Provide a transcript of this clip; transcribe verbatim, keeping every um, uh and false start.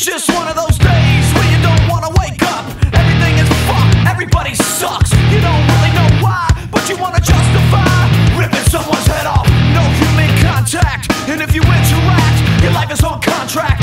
It's just one of those days where you don't wanna wake up. Everything is fucked, everybody sucks. You don't really know why, but you wanna justify ripping someone's head off. No human contact, and if you interact, your life is on contract.